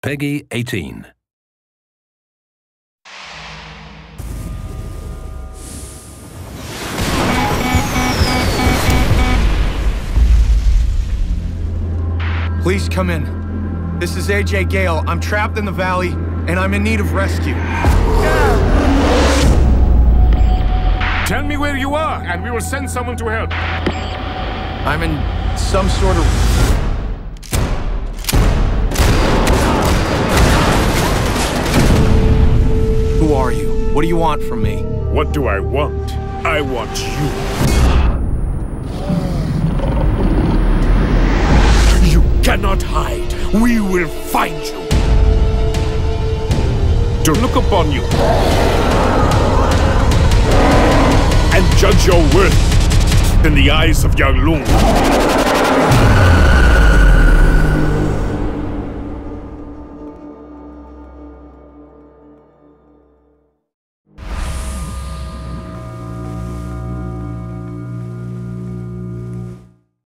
Peggy 18. Please come in. This is Ajay Gale. I'm trapped in the valley, and I'm in need of rescue. Tell me where you are, and we will send someone to help. I'm in some sort of... Who are you? What do you want from me? What do I want? I want you. You cannot hide. We will find you. To look upon you and judge your worth in the eyes of Yang Lung.